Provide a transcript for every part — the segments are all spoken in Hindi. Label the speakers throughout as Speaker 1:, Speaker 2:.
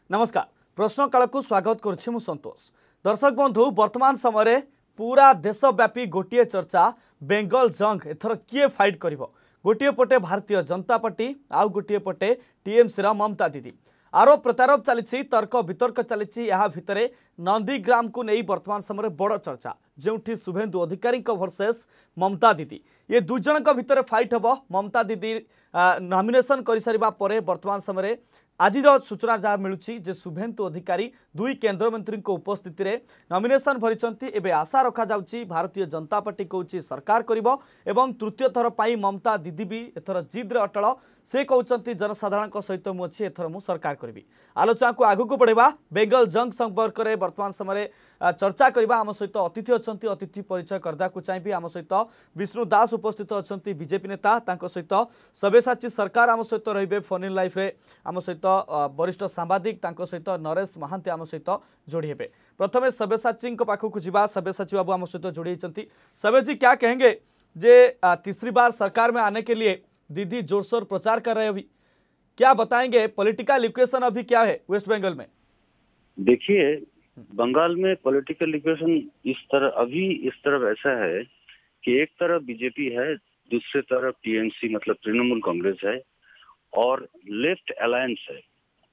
Speaker 1: नमस्कार प्रश्न काल को स्वागत करुछि मु संतोष। दर्शक बंधु वर्तमान समय पूरा देशव्यापी गोटे चर्चा बेंगल जंग एथर किए फाइट करिवो। गोटे पटे भारतीय जनता पार्टी आउ गोटे पटे टीएमसी रा ममता दीदी आरोप प्रत्यारोप चली तर्क वितर्क चली या भितर नंदीग्राम को नहीं वर्तमान समय बड़ चर्चा जो शुभेन्दु अधिकारी वर्सेस ममता दीदी ये दुई जन भितर फाइट हम। ममता दीदी नॉमिनेशन कर सारिबा परे वर्तमान समय आज सूचना जहाँ मिलूँ जे शुभेन्दु अधिकारी दुई केंद्र मंत्री उपस्थित में नॉमिनेशन भरी एवं आशा रखा जाउची भारतीय जनता पार्टी कहूँ सरकार करिवो एवं तृतीय थर पर ममता दीदी भी एथर जिद्रे अटल से कहते जनसाधारण सहित मुझे एथर मु सरकार करी। आलोचना को आगू बढ़ेबा बेंगल जंग संपर्क में वर्तमान समय चर्चा करबा। आम सहित अतिथि अच्छा अतिथि परिचय करदा को चाहिए। आम सहित विष्णु दास उपस्थित अच्छा बीजेपी नेता सहित सब्यसाची सरकार आम सहित रे फोन इन लाइफ रे आम सहित वरिष्ठ सांबादिक सहित नरेश महांती आम सहित जोड़ी हेबे। प्रथमे सब्यसाची पाखक जा सब्यसाची बाबू आम सहित जोड़ी होती। सब्य जी क्या कहेंगे जे तीसरी बार सरकार में आने के लिए दीदी जोरशोर प्रचार कर रहे हैं, अभी क्या बताएंगे? पॉलिटिकल इक्वेशन अभी क्या है वेस्ट बंगाल में?
Speaker 2: देखिए बंगाल में पॉलिटिकल इक्वेशन इस तरफ ऐसा है कि एक तरफ बीजेपी है, दूसरे तरफ टीएमसी मतलब तृणमूल कांग्रेस है और लेफ्ट अलायंस है।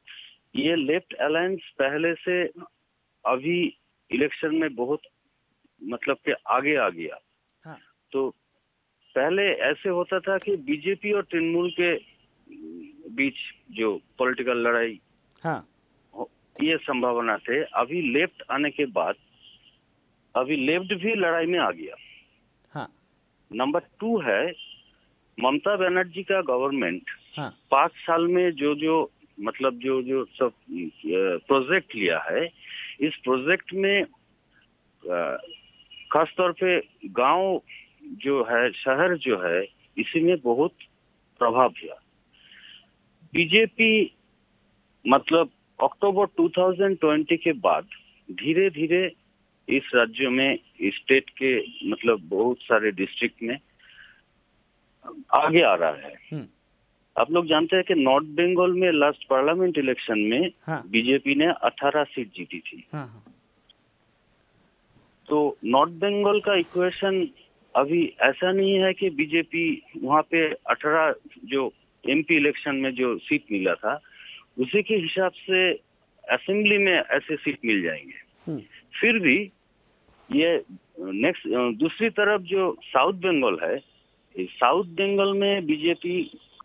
Speaker 2: ये लेफ्ट अलायंस पहले से अभी इलेक्शन में बहुत मतलब के आगे आ गया।
Speaker 1: हाँ।
Speaker 2: तो पहले ऐसे होता था कि बीजेपी और तृणमूल के बीच जो पॉलिटिकल लड़ाई,
Speaker 1: हाँ,
Speaker 2: ये संभावना थे। अभी लेफ्ट आने के बाद अभी लेफ्ट भी लड़ाई में आ गया।
Speaker 1: हाँ।
Speaker 2: नंबर 2 है ममता बनर्जी का गवर्नमेंट।
Speaker 1: हाँ।
Speaker 2: 5 साल में जो मतलब जो सब प्रोजेक्ट लिया है, इस प्रोजेक्ट में खासतौर पे गांव जो है, शहर जो है, इसी में बहुत प्रभाव किया। बीजेपी मतलब अक्टूबर 2020 के बाद धीरे धीरे इस राज्य में, स्टेट के मतलब बहुत सारे डिस्ट्रिक्ट में आगे आ रहा है। आप लोग जानते हैं कि नॉर्थ बंगाल में लास्ट पार्लियामेंट इलेक्शन में
Speaker 1: हाँ।
Speaker 2: बीजेपी ने 18 सीट जीती थी।
Speaker 1: हाँ।
Speaker 2: तो नॉर्थ बंगाल का इक्वेशन अभी ऐसा नहीं है कि बीजेपी वहां पे 18 जो एमपी इलेक्शन में जो सीट मिला था उसी के हिसाब से असेंबली में ऐसे सीट मिल जाएंगे। फिर भी ये नेक्स्ट दूसरी तरफ जो साउथ बंगाल है, साउथ बंगाल में बीजेपी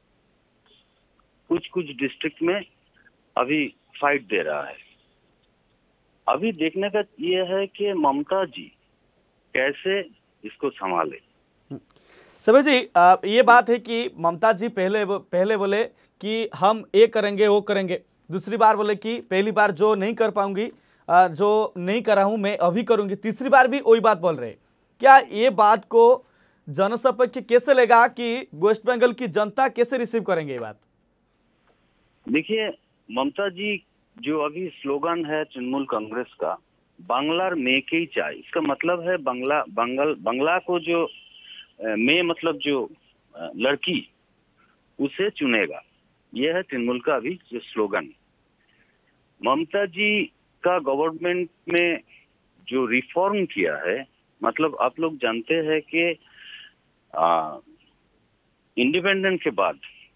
Speaker 2: कुछ डिस्ट्रिक्ट में अभी फाइट दे रहा है। अभी देखने का ये है कि ममता जी कैसे इसको संभाले।
Speaker 1: सभी जी ये बात है कि ममता जी पहले बोले कि हम ये करेंगे वो करेंगे, दूसरी बार बोले कि पहली बार जो नहीं कर पाऊंगी, जो नहीं करा हूं मैं अभी करूंगी, तीसरी बार भी वही बात बोल रहे। क्या ये बात को जनसंपर्क कैसे लेगा कि वेस्ट बंगाल की जनता कैसे रिसीव करेंगे ये बात?
Speaker 2: देखिए ममता जी जो अभी स्लोगन है तृणमूल कांग्रेस का, बांग्लार मेकेई चाय, इसका मतलब है बंगला को जो में मतलब जो लड़की उसे चुनेगा, यह है तृणमूल का अभी जो स्लोगन। ममता जी का गवर्नमेंट में जो रिफॉर्म किया है, मतलब आप लोग जानते हैं कि इंडिपेंडेंस के बाद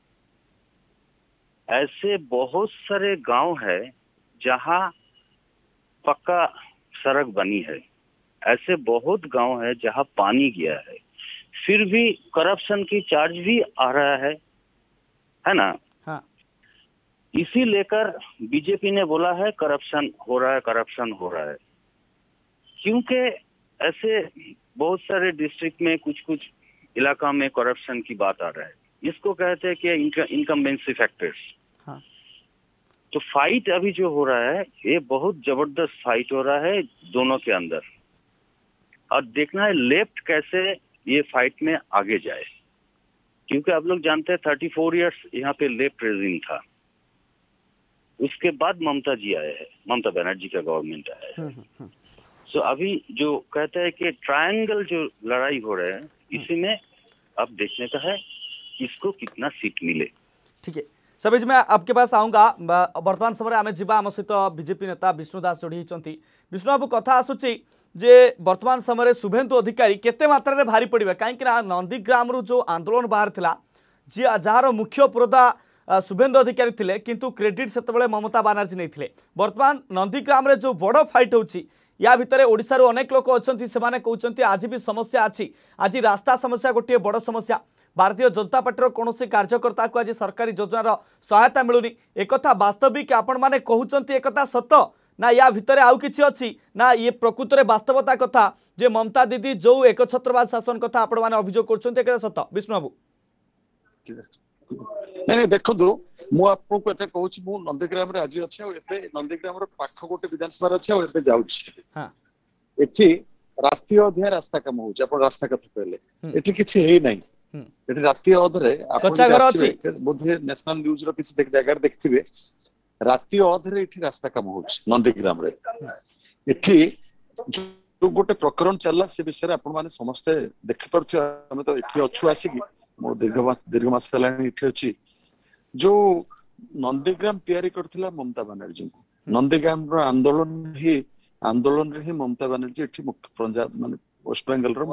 Speaker 2: ऐसे बहुत सारे गांव है जहां पक्का सड़क बनी है, ऐसे बहुत गांव है जहां पानी गया है, फिर भी करप्शन की चार्ज भी आ रहा है ना?
Speaker 1: हाँ।
Speaker 2: इसी लेकर बीजेपी ने बोला है करप्शन हो रहा है, करप्शन हो रहा है, क्योंकि ऐसे बहुत सारे डिस्ट्रिक्ट में कुछ इलाका में करप्शन की बात आ रहा है। इसको कहते हैं कि इनकम्बेंसी फैक्टर्स।
Speaker 1: हाँ।
Speaker 2: तो फाइट अभी जो हो रहा है, ये बहुत जबरदस्त फाइट हो रहा है दोनों के अंदर, और देखना है लेफ्ट कैसे ये फाइट में आगे जाए, क्योंकि आप लोग जानते हैं 34 इयर्स यहाँ पे लेफ्ट रेजिम था। उसके बाद ममता जी आए हैं, ममता बनर्जी का गवर्नमेंट आया है। सो अभी जो कहते हैं कि ट्रायंगल जो लड़ाई हो रहे हैं, इसी में अब देखने का है किसको कितना सीट मिले।
Speaker 1: ठीक है सबीज मैं आपके पास आऊँगा वर्तमान समय आम जा आम सहित बीजेपी नेता विष्णु दास जोड़ी होती विष्णु बाबू कथा आसूची जे वर्तमान समय शुभेन्दु अधिकारी केते मात्रा भारी पड़े कहीं नंदीग्राम जो आंदोलन बाहर था जी जार मुख्य पुरोधा शुभेन्दु अधिकारी थे किंतु क्रेडिट से ममता बानार्जी नहीं वर्तमान नंदीग्राम जो बड़ फाइट होची या भितर ओडिशार अनेक लोक अच्छा से कहते आज भी समस्या अच्छी आज रास्ता समस्या गोटे बड़ समस्या भारतीय जनता पार्टी कौन कार्यकर्ता को आज सरकारी योजनार सहायता मिलूनी एक वास्तविक आपण मैंने कहते एक सत ना या भितर आउ किछि अछि ना ये प्रकृत में वास्तवता कथा जे ममता दीदी जो एक छत्रवाद शासन कथा आपण मैंने अभियोग कर सत विष्णु बाबू
Speaker 3: नहीं देखो मु आपको कहते कहूँ मु नंदीग्राम रे आज अच्छे नंदीग्राम पाख गोटे विधानसभा अच्छे जाऊँगी एठी राति अधा रास्ता काम हो रास्ता कथा कहले एठी किछि हेई नै एठी राति अधरे बोधे नेशनल न्यूज रो किछि जगह देखथिबे राति अधरे एठी रास्ता काम हो नंदीग्राम रे एठी जो गोटे प्रकरण चलला से विषय आपण माने समस्त देखि परथि हम तो एठी अछु आसी मो दीर्घ मास चलानी एठी अछि जो नंदीग्राम तैयारी करथिला ममता बानर्जी नंदीग्राम रो आंदोलन रे ही ममता बानर्जी एठी पंजाब माने वेस्ट बेंगल रो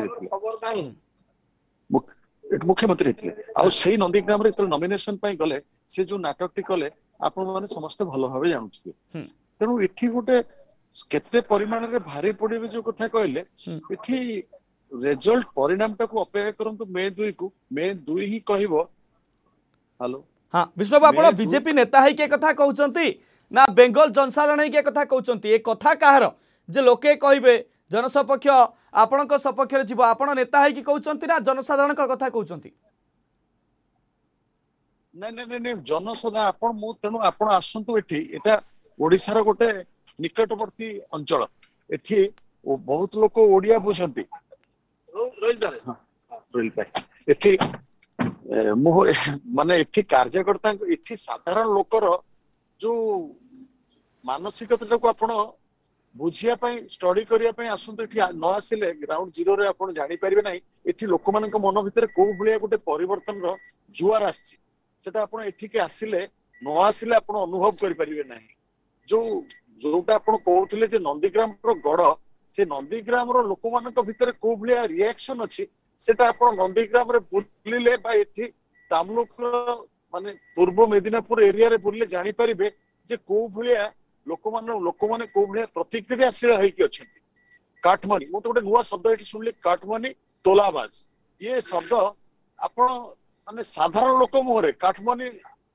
Speaker 3: मुख्यमंत्री थे आ से नंदीग्राम रे नॉमिनेशन पाई गले से जो नाटक टी कले आपण माने समस्त भलो भाबे जानथिबे तेनु एठी गोटे केते परिमाण रे भारी पड़े जो कथा कहले एठी रिजल्ट परिणाम टाको अपेक्षा करंतु मे 2 ही कहबो हेलो
Speaker 1: हां विष्णु बाबू आपण बीजेपी नेता है के कथा कहउचंती ना बेंगल जनसाधारण है के कथा कहउचंती ए कथा काहर जे लोके कहबे जनसपक्ष आपण सपक्ष जीव आपण नेता है कि कहउचंती ना जनसाधारण का कथा कहउचंती
Speaker 3: नहीं जनसाधारण आपण मु तेनु आपण आसंतु एठी एटा ओडिसा रो गोटे निकटवर्ती अंचल एठी बहुत लोक ओडिया बुझंती एठी माने एठी कार्यकर्ता एठी साधारण लोकर जो मानसिकता को आपण बुझिया स्टडी करिया आसंतु एठी न आसिले ग्राउंड जीरो रे आपण जानि परिबे नाही एठी लोक मानक मन भितर को भलिया गोटे परिवर्तन रो जुआर आछि सेटा आपण एठी के आसिले न आसिले आपण अनुभव करि परिबे नाही जो जोटा आपण कहउथिले जे नंदीग्राम रो गड़ से नंदीग्राम रो लोक मानक भितर को भलिया रिएक्शन अछि सेटा आपण नंदीग्राम रे बुलिले बा एठी तामलुक माने पूर्व मेदिनापुर एरिया रे बुलिले जानि परिबे जे को भलिया लोक माने को भलिया प्रतिक्रियाशील होइकी अछंती काठमनी मु तो गोटे नुवा शब्द एठी सुनली काठमनी तोलाबाज ये शब्द आपण माने साधारण लोक मोहरे काठमनी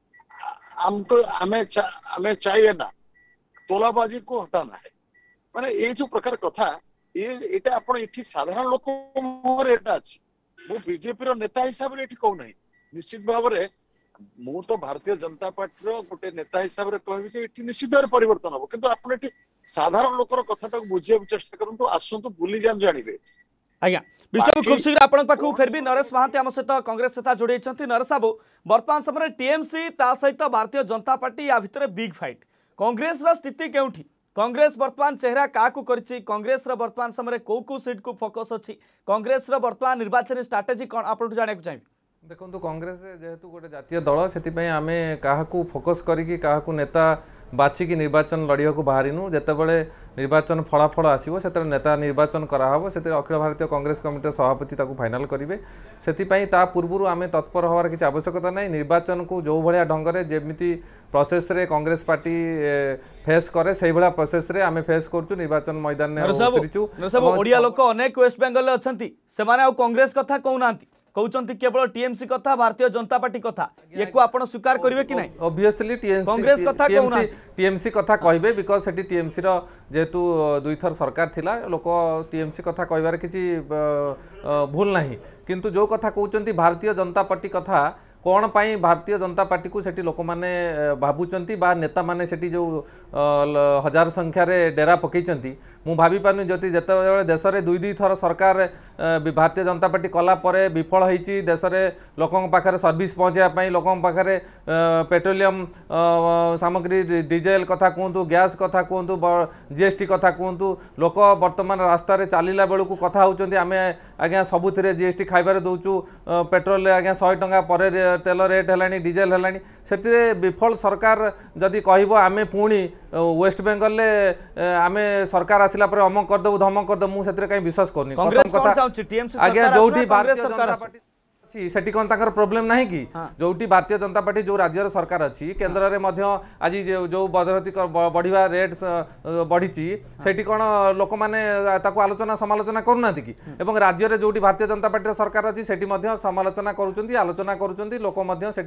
Speaker 3: हमको हमें चाहिए ना तोलाबाजी को हटाना है माने ये जो प्रकार कथा ये एटा आपण एठी साधारण लोक मोहरे एटा अछि मु बीजेपी रो नेता हिसाब रे एठी कहू नाही निश्चित भाव रे मु तो भारतीय जनता पार्टी रो गोटे नेता हिसाब रे कहबी जे एठी निश्चित भाव परिवर्तन हो किंतु आपण एठी साधारण लोकर कथाटा को बुझिया चेष्टा करंतु आसंतु बुली जान जानिबे
Speaker 1: आज्ञा विष्णु खूब शीघ्र आपण पाखु फेरबी नरेश महांती आम सहित कांग्रेस नेता जोड़ी नरेश बाबू वर्तमान समय टीएमसी ता सहित भारतीय जनता पार्टी या भितर बिग फाइट कांग्रेस रो स्थिति केउठी कांग्रेस वर्तमान चेहरा का करछि कांग्रेस रो वर्तमान समय को सीट को फोकस अछि कांग्रेस रो वर्तमान निर्वाचन स्ट्रेटेजी कोन आपण जाने को चाहिए
Speaker 4: देखो कांग्रेस जेहेतु गोटे जातीय दल से आम क्या फोकस करा नेता बाछिकी निर्वाचन लड़िया को बाहरिनु जितेबाला निर्वाचन फलाफल आसो से नेता निर्वाचन कराहब से अखिल भारतीय कांग्रेस कमिटी सभापति फाइनाल करेंगे से पूर्व आम तत्पर हमार किसी आवश्यकता नहीं निर्वाचन को जो भाया ढंग से जमी प्रोसेस रे कांग्रेस पार्टी फेस करे से भाया प्रोसेस रे आम फेस करूँ निर्वाचन मैदान में
Speaker 1: ओडिया लोक अनेक वेस्ट बेंगल अच्छी से कांग्रेस कथा कहूना कहउचंती केवल टीएमसी कथा भारतीय जनता पार्टी कथा ये को आपण स्वीकार करिवे कि नहीं
Speaker 4: ऑब्वियसली
Speaker 1: कांग्रेस कथा कहउना
Speaker 4: टीएमसी कथा कहबे बिकॉज सेठी टीएमसी रो जेतु दुई थर सरकार थिला लोक टीएमसी कथा कहबार किछि भूल नाही किंतु जो कथा कहउचंती भारतीय जनता पार्टी कथा कौन पाई भारतीय जनता पार्टी को सेठी लोक माने भाबुचंती बा नेता माने सेठी जो हजार संख्या रे डेरा पकईचंती मु भाभी पारनी जति जेते देश में दुई थर सरकार भारतीय जनता पार्टी कला परे विफल होईची देश में लोकों पाखरे सर्विस पहुँचापी लोकों पाखरे पेट्रोलियम सामग्री डीजेल कथा कहतु गैस कथा कहतु जीएसटी कथा कहतु लोक बर्तमान रास्ता रे चलला बेलू कथा होउचंती आमे आज्ञा सबुथिरे जीएसटी खाइबार दउचु पेट्रोल आज्ञा 100 टंका पर तेल रेट हेलानी डीजेल हेलानी सेतिरे विफल सरकार जदि कहबो आमे पुणी वेस्ट बेंगल आमे सरकार आसिला पर अमक करदेबु धमक करदेबु मु सेतिरे काई विश्वास करनी प्रथम कथा आज्ञा जोठी भारतीय जनता पार्टी सेठी कौन ताकर प्रोब्लेम नहीं कि जोटी भारतीय जनता पार्टी जो राज्य सरकार अच्छी केन्द्र में आज जो बदरती बढ़िया रेट बढ़ी सेठी कौन लोक मैंने आलोचना समालोचना करूना कि एवं राज्य में जोटी भारतीय जनता पार्टी सरकार अच्छी सेठी समालोचना करुँच आलोचना करुँच लोक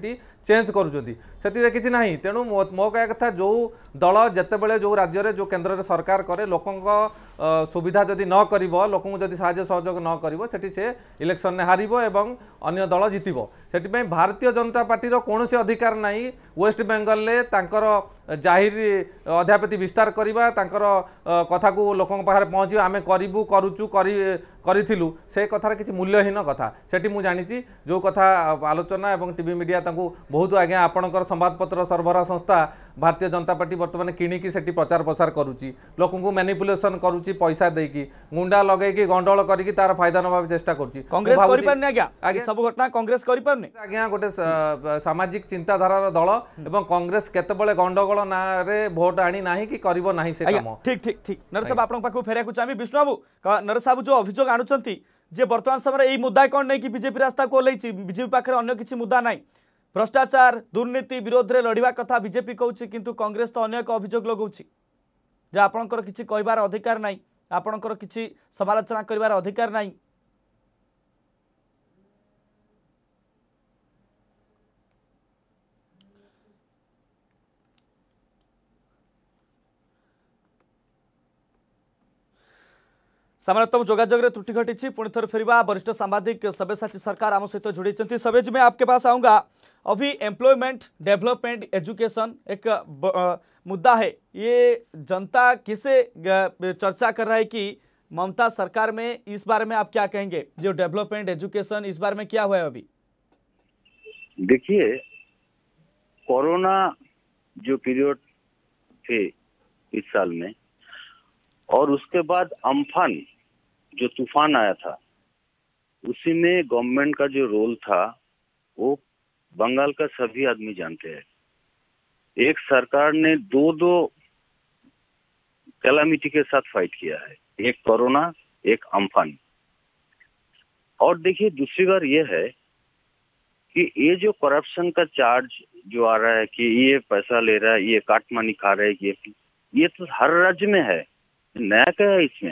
Speaker 4: चेंज करुँच किसी ना तेणु मो कह कथा जो दल जिते जो राज्य में जो केन्द्र में सरकार करे लोकों सुविधा जदि न करिवो लोकों जदि साहाय्य सहयोग न करिवो सेठी से इलेक्शन ने हारिबो एवं अन्य दल जितिबो सेठी भारतीय जनता पार्टी कौन से अधिकार नहीं वेस्ट बेंगल ले तांकर जाहिर अध्यापति विस्तार करवा तांकर कथा को लोकों पाखरे पहुँचवा आमे करिबु करूचु करिथिलु से कथार किसी मूल्यहीन कथा सेठी मु जानिछि जो कथा आलोचना एवं टीवी मीडिया तांकु बहुत आज्ञा आपणकर संवादपत्र सरबराह संस्था भारतीय जनता पार्टी बर्तमान किणिकी सेठी प्रचार प्रसार करुच्ची लोकों मैनिपुलेशन करुच्ची पैसा देकी गुंडा लगेकी गंडल करिकी तार फायदा नबा चेष्टा करुच्ची
Speaker 1: कांग्रेस करि पारनी आज्ञा सब घटना कांग्रेस करि पारनी
Speaker 4: आज्ञा गोटे सामाजिक चिंताधारार दल एवं कांग्रेस केतेबेले गंडगोल ना रे भोट आनी नाही कि करिवो नाही से काम
Speaker 1: ठीक ठीक ठीक नरेश साहब आपन पाखु फेरिया को चाहबी विष्णु बाबू नरेश साहब जो अभियोग आनुचंती जे वर्तमान समय एई मुद्दा कोन नै कि बीजेपी रास्ता को लैछि बीजेपी पाखरे अन्य किछि मुद्दा नाही भ्रष्टाचार दुर्नीति विरोध रे लड़िबा कथा बीजेपी कहउछि किंतु कांग्रेस तो अन्य एक अभियोग लगउछि जे आपनकर किछि कहबार अधिकार नाही आपनकर किछि समालोचना करबार अधिकार नाही सामान्यतम जोगाजोग रे त्रुटि घटी पुणी थर फेरिबा वरिष्ठ सांबादिक सब्यसाची सरकार आम सहित जोड़ी सब्यज में आपके पास आऊँगा अभी एम्प्लॉयमेंट डेवलपमेंट एजुकेशन एक मुद्दा है ये जनता किसे चर्चा कर रहा है कि ममता सरकार में इस बारे में आप क्या कहेंगे जो डेवलपमेंट एजुकेशन इस बारे में क्या हुआ है अभी
Speaker 2: देखिए कोरोना जो पीरियड थे इस साल में और उसके बाद अम्फान जो तूफान आया था उसी में गवर्नमेंट का जो रोल था वो बंगाल का सभी आदमी जानते हैं। एक सरकार ने दो कैलामिटी के साथ फाइट किया है, एक कोरोना एक अम्फान। और देखिए दूसरी बार ये है कि ये जो करप्शन का चार्ज जो आ रहा है कि ये पैसा ले रहा है, ये काट मानी खा रहा है, ये तो हर राज्य में है। नया क्या है इसमें?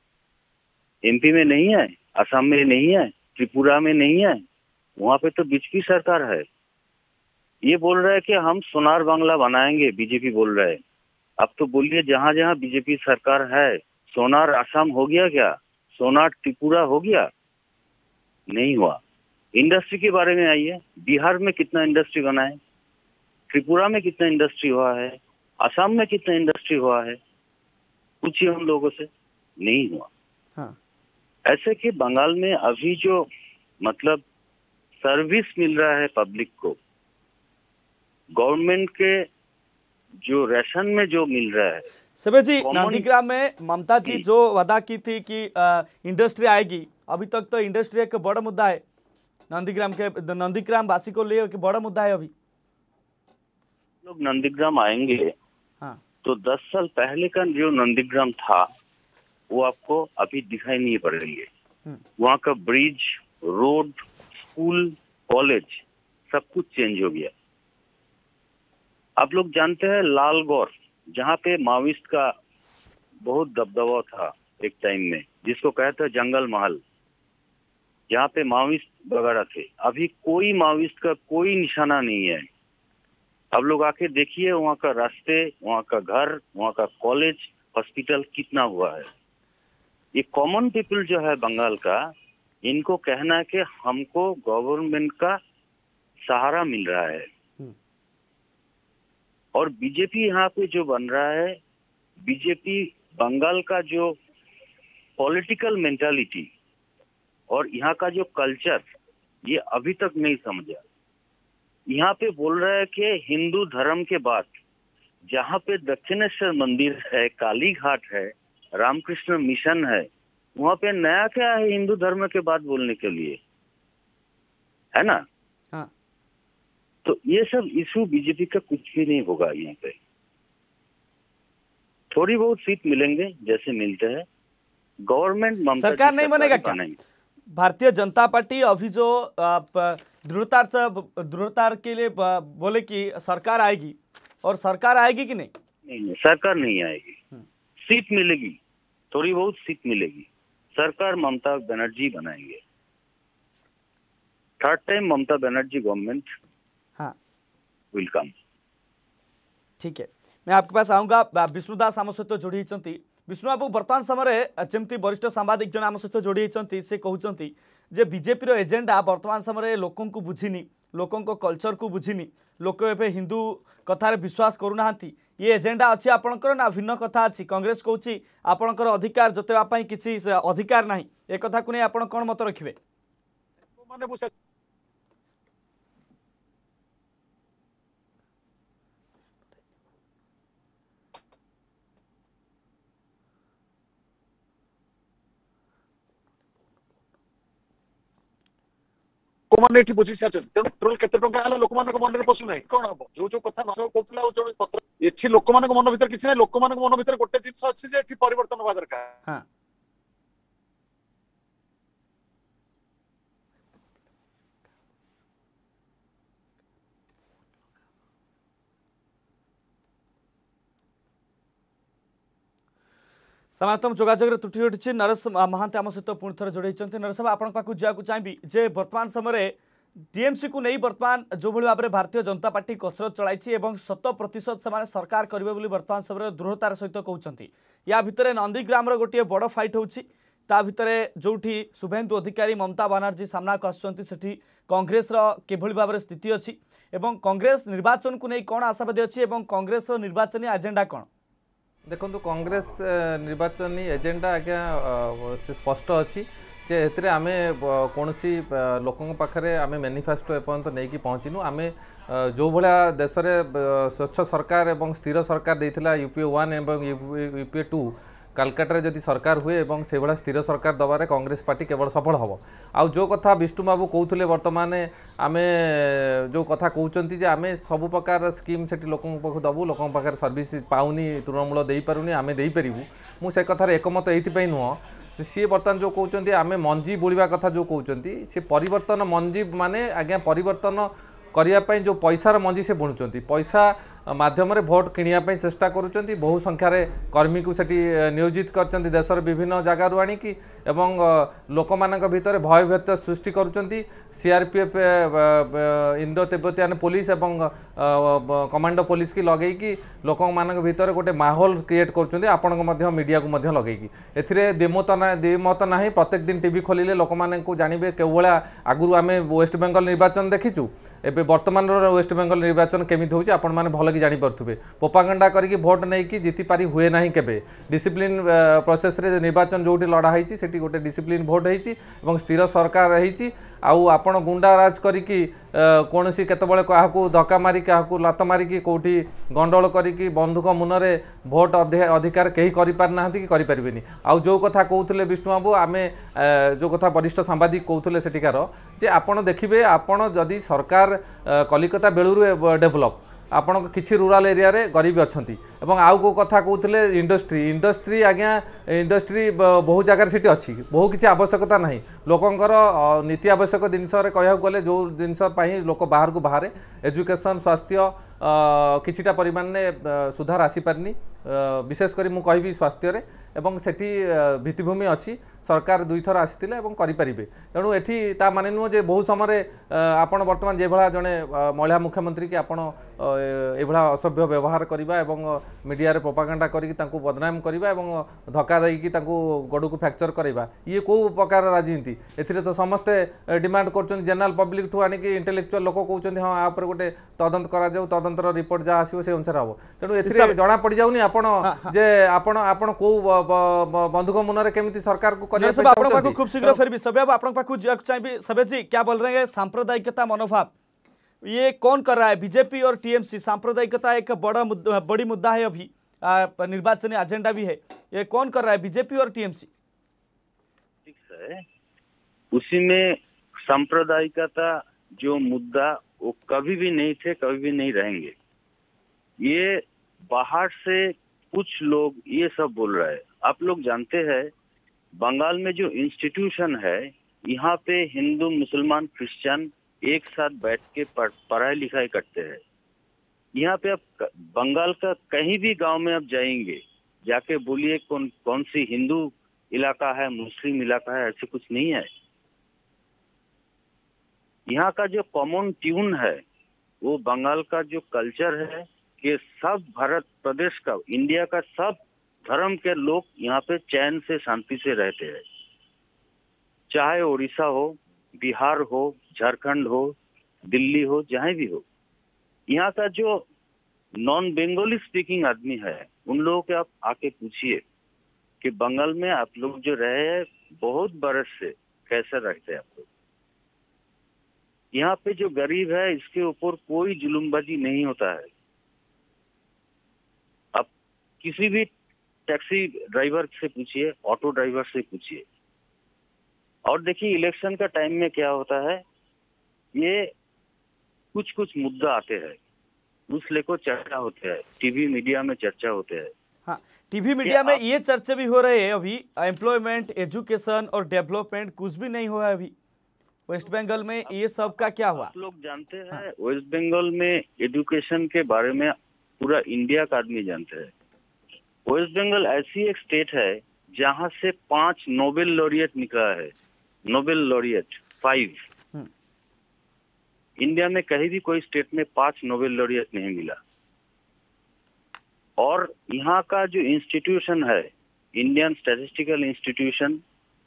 Speaker 2: एमपी में नहीं है, असम में नहीं है, त्रिपुरा में नहीं है, वहां पे तो बीजेपी सरकार है। ये बोल रहा है कि हम सोनार बांग्ला बनाएंगे, बीजेपी बोल रहा है। अब तो बोलिए जहां जहां बीजेपी सरकार है, सोनार असम हो गया क्या? सोनार त्रिपुरा हो गया? नहीं हुआ। इंडस्ट्री के बारे में आइए, बिहार में कितना इंडस्ट्री बना है, त्रिपुरा में कितना इंडस्ट्री हुआ है, असम में कितना इंडस्ट्री हुआ है, पूछिए हम लोगों से, नहीं हुआ।
Speaker 1: हाँ।
Speaker 2: ऐसे कि बंगाल में अभी जो मतलब सर्विस मिल रहा है पब्लिक को, गवर्नमेंट के जो राशन में जो मिल रहा है।
Speaker 1: सबे जी, नंदीग्राम में ममता जी जो वादा की थी कि इंडस्ट्री आएगी, अभी तक तो इंडस्ट्री एक बड़ा मुद्दा है नंदीग्राम वासी को लिए, बड़ा मुद्दा है। अभी
Speaker 2: लोग नंदीग्राम आएंगे। हाँ। तो 10 साल पहले का जो नंदीग्राम था वो आपको अभी दिखाई नहीं पड़ेंगे। वहाँ का ब्रिज, रोड, स्कूल, कॉलेज सब कुछ चेंज हो गया। आप लोग जानते हैं लालगौर, जहाँ पे माओइस्ट का बहुत दबदबा था एक टाइम में, जिसको कहते हैं जंगल महल, जहाँ पे माओइस्ट वगैरह थे, अभी कोई माओइस्ट का कोई निशाना नहीं है। अब लोग आके देखिए वहाँ का रास्ते, वहाँ का घर, वहाँ का कॉलेज, हॉस्पिटल कितना हुआ है। ये कॉमन पीपल जो है बंगाल का, इनको कहना है कि हमको गवर्नमेंट का सहारा मिल रहा है। और बीजेपी यहाँ पे जो बन रहा है, बीजेपी बंगाल का जो पॉलिटिकल मेंटालिटी और यहाँ का जो कल्चर ये अभी तक नहीं समझा। यहाँ पे बोल रहा है कि हिंदू धर्म के बाद जहाँ पे दक्षिणेश्वर मंदिर है, काली घाट है, रामकृष्ण मिशन है, वहाँ पे नया क्या है हिंदू धर्म के बाद बोलने के लिए, है ना?
Speaker 1: हाँ।
Speaker 2: तो ये सब इशू बीजेपी का कुछ भी नहीं होगा। यहाँ पे थोड़ी बहुत सीट मिलेंगे जैसे मिलते हैं। गवर्नमेंट ममता
Speaker 1: सरकार नहीं बनेगा क्या? भारतीय जनता पार्टी अभी जो दृढ़ता के लिए बोले कि सरकार आएगी, और सरकार आएगी कि नहीं?
Speaker 2: नहीं, सरकार नहीं आएगी। सीट मिलेगी, थोड़ी बहुत सीट मिलेगी। सरकार ममता बनर्जी बनाएंगे। Third time Mamata Banerjee government
Speaker 1: हाँ
Speaker 2: विल कम।
Speaker 1: ठीक है, मैं आपके पास आऊँगा। विष्णुदास आम सहित जोड़ी होती। विष्णु बाबू, बर्तमान समय जमी वरिष्ठ सांबादिक जन आम सहित जोड़ी होती, से कहते जे बीजेपी एजेंडा बर्तमान समय लोक बुझीनी, लोकों कल्चर को बुझीनी, लोक ए हिंदू कथार विश्वास करूना। ये एजेंडा अच्छी आपणकर ना भिन्न कथा अच्छी? कांग्रेस कहूँ आपणकर अधिकार जतेवाई किसी अधिकार ना, एक कथा को नहीं आप कौन मत रखिए?
Speaker 3: ଲୋକମାନେ ଏଠି ବୁଝି ସାରିଛନ୍ତି। ତେଣୁ ପେଟ୍ରୋଲ କେତେ ଟଙ୍କା ହେଲା ଲୋକମାନଙ୍କ ମନରେ ପଶୁନାହିଁ। କଣ ହବ? ଯୋଉ ଯୋଉ କଥା ନ କହୁଥିଲା ଆଉ ଯୋଉ ପତ୍ର ଏଠି ଲୋକମାନଙ୍କ ମନ ଭିତରେ କିଛି ନାହିଁ। ଲୋକମାନଙ୍କ ମନ ଭିତରେ ଗୋଟେ ଜିନିଷ ଅଛି ଯେ ଏଠି ପରିବର୍ତ୍ତନ ହବା ଦରକାର।
Speaker 1: समातम जोगाजोग त्रुटि घटी। नरेश महांती आम सहित पुणी थे जोड़ी। नरेश आप जावाक चाहिए जे बर्तमान समय टीएमसी को नहीं बर्तमान जो भाव में भारतीय जनता पार्टी कसरत चलाई 100% से सरकार करेंगे बोली बर्तमान समय दृढ़तार सहित कहते। या भितर नंदीग्राम गोटे बड़ फाइट होची। ता भितर जोठी शुभेन्दु अधिकारी ममता बनर्जी सामना को आसुचंती, सेठी कांग्रेस किभली भाव में स्थिति अच्छी एवं कांग्रेस निर्वाचन को नहीं कौन आशावादी अच्छी एवं कांग्रेस निर्वाचन एजेंडा कौन?
Speaker 4: देखो कांग्रेस निर्वाचन एजेंडा आज्ञा स्पष्ट अच्छी जे एथिरे आमे कोनसी लोकों पाखरे आमे मैनिफेस्टो एपर्यंत नहीं कि पहुँचीनु। आमे जो भाया देश में स्वच्छ सरकार एवं स्थिर सरकार देइथिला यूपीए 1 एवं यूपीए 2 कालकाटा जदि सरकार हुए एवं से भाया स्थिर सरकार दबारे कांग्रेस पार्टी केवल सफल हम। आउ जो कथा विष्णु बाबू कहते बर्तमान आमे जो कथा कहते जे आमे सबु प्रकार स्कीम से लोकों पाख दबू, लोकों पाखे सर्विस पाऊनी, तृणमूल दे पारुनी, आमे दे पारिबु। मु से कथार एकमत एइथिपई नुह। सी बर्तमान जो कहते आमे मंजी बुलिबा कथा जो कहते सी परिवर्तन मंजी माने आज्ञा परिवर्तन करने जो पैसार मंजी से बुणुंट, पैसा माध्यम भोट किणिया चेष्टा करुँच। बहु संख्यार कर्मी को सेठी नियोजित कर देशर विभिन्न जगार आणिकी एवं लोक मान भीतर भयभीत सृष्टि करुँच। सीआरपीएफ इंडो तिब्बतियान पुलिस एवं कमांडो पुलिस की लगेगी लोक मान भीतर गोटे माहौल क्रिएट कर मीडिया को लगेगी। एथिरे द्विमत ना प्रत्येक दिन टीवी खोलिले लोक मानू जानवे के भाया आगुरी आम वेस्ट बेंगल निर्वाचन देखीचु, एबे वर्तमान वेस्ट बेंगल निर्वाचन केमिति होची आपण माने भल कि जानीपे। पोपागंडा करके भोट नहीं कि जीति पारी हुए ना केबे। डिसिप्लिन प्रोसेस रे निर्वाचन जोटी लड़ा होती से गोटे डिसिप्लिन भोट होती स्थिर सरकार होती। आउ आपण गुंडा राज करिकी कौन सी केतबळे काहाकू धक्का मारी काहाकू लात मारिकी कोठी गंडोल करिकी बंधुक मुनरे भोट अधिकार कहीं करि पार नाहंती कि करि परिबेनी। आउ जो कथा कहउथले विष्णु बाबू आमे जो कथा वरिष्ठ सांबादिक कहउथले सेटिकार जे आपण देखिबे आपण जदि सरकार कलिकता बेलुरु डेभलप आपण किसी रूराल एरिया रे गरीब अच्छी एवं आउ को कथा कहते इंडस्ट्री आज्ञा इंडस्ट्री बहु जगार सीटी अच्छी बहु किसी आवश्यकता ना लोकंर नीति आवश्यक जिनस कह गले जो जिनस लोक बाहर को बाहर एजुकेशन स्वास्थ्य किछिटा परिमाण में सुधार आसी पारनी। विशेषकर मु कहबी स्वास्थ्य रे एवं सेठी भित्तिभूमि अच्छी सरकार दुई थर आसीथिले एवं करि परिबे। तेणु एठी ता माने नुह जे बहु समय आपण वर्तमान जे भला जने महिला मुख्यमंत्री कि आपण ए भला असभ्य व्यवहार करिबा एवं मीडिया रे प्रोपागांडा करिक तांको बदनाम करबा एवं धक्का देकी तांको गोड़ को फ्रैक्चर करबा ये को प्रकार राजनीति एथिरे तो समस्ते डिमांड करछन जनरल पब्लिक ठू आनी कि इंटेलेक्चुअल लोक कहउछन हां आ पर गोटे तदंत करा जाऊ तदंतर रिपोर्ट जा आसीबो से अनुसार हबो तेणु एथिरे जणा पड़ जाउनी आपण जे आपण को बंधुक मुनरे केमिति सरकार को करिया
Speaker 1: सब आपण पाखु खूब शीघ्र फेर भी सबे आपण पाखु जियाक चाहिए सबे जी क्या बोल रहे हैं सांप्रदायिकता मनोभाव ये कौन कर रहा है बीजेपी और टीएमसी सांप्रदायिकता एक बड़ी मुद्दा है अभी निर्वाचनी एजेंडा भी है ये कौन कर रहा है बीजेपी और टीएमसी
Speaker 2: ठीक है उसी में सांप्रदायिकता जो मुद्दा वो कभी भी नहीं थे कभी भी नहीं रहेंगे ये बाहर से कुछ लोग ये सब बोल रहे हैं आप लोग जानते हैं बंगाल में जो इंस्टीट्यूशन है यहाँ पे हिंदू मुसलमान क्रिश्चियन एक साथ बैठ के पढ़ाई लिखाई करते हैं यहाँ पे आप बंगाल का कहीं भी गांव में आप जाएंगे जाके बोलिए कौन सी हिंदू इलाका है मुस्लिम इलाका है ऐसे कुछ नहीं है यहाँ का जो कॉमन ट्यून है वो बंगाल का जो कल्चर है कि सब भारत प्रदेश का इंडिया का सब धर्म के लोग यहाँ पे चैन से शांति से रहते हैं चाहे उड़ीसा हो बिहार हो झारखंड हो दिल्ली हो जहाँ भी हो यहाँ का जो नॉन बंगाली स्पीकिंग आदमी है उन लोगों के आप आके पूछिए कि बंगाल में आप लोग जो रहे हैं बहुत बरस से कैसे रहते हैं आप लोग यहाँ पे जो गरीब है इसके ऊपर कोई जुलूमबाजी नहीं होता है आप किसी भी टैक्सी ड्राइवर से पूछिए ऑटो ड्राइवर से पूछिए और देखिए इलेक्शन का टाइम में क्या होता है ये कुछ कुछ मुद्दा आते हैं उस लेको चर्चा होते हैं टीवी मीडिया में चर्चा होते हैं
Speaker 1: हाँ टीवी मीडिया में ये चर्चे भी हो रहे हैं अभी एम्प्लॉयमेंट एजुकेशन और डेवलपमेंट कुछ भी नहीं हुआ है अभी वेस्ट बंगाल में ये सब का क्या हुआ
Speaker 2: आप लोग जानते हैं हाँ। वेस्ट बंगाल में एजुकेशन के बारे में पूरा इंडिया का आदमी जानते हैं वेस्ट बंगाल ऐसी एक स्टेट है जहां से 5 नोबेल लॉरिएट निकला है नोबेल लॉरिएट 5 इंडिया में कहीं भी कोई स्टेट में 5 नोबेल लॉरिएट नहीं मिला और यहाँ का जो इंस्टीट्यूशन है इंडियन स्टैटिस्टिकल इंस्टीट्यूशन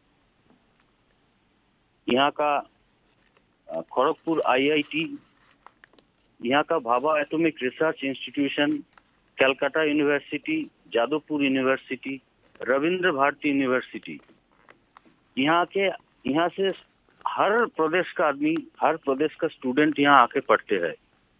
Speaker 2: यहाँ का खड़गपुर आईआईटी यहाँ का Bhabha atomic research institution Calcutta university Jadavpur university Rabindra Bharati university यहाँ से हर प्रदेश का आदमी हर प्रदेश का स्टूडेंट यहाँ आके पढ़ते हैं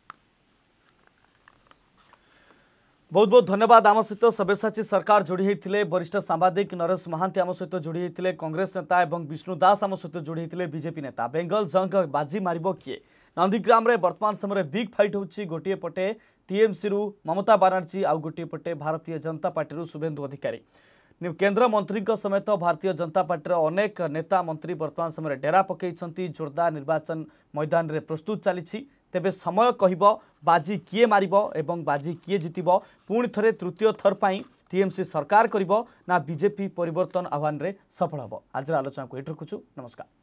Speaker 1: बहुत बहुत धन्यवाद आम सहित सब्यसाची सरकार जोड़ी होते वरिष्ठ सांबादिक नरेश महांती आम सहित जोड़ी होते कांग्रेस नेता और विष्णु दास आम सहित जोड़ी होते बीजेपी नेता बेंगल जंग बाजी मारिबो किए नंदीग्राम रे वर्तमान समय बिग फाइट होची गोटे पटे टीएमसी रु ममता बानार्जी आउ गोटे पटे भारतीय जनता पार्टी रु शुभेंदु अधिकारी केंद्र मंत्री समेत भारतीय जनता पार्टी अनेक नेता मंत्री वर्तमान समय डेरा पकई जोरदार निर्वाचन मैदान रे प्रस्तुत चली तेबे समय कहब बाजी किए मारिबो एवं बाजी किए जितिबो पुणी थरे तृतीय थर पाई टीएमसी सरकार करिबो ना बीजेपी परिवर्तन आह्वान रे सफल हबो आज आलोचना को एट रखुछु नमस्कार।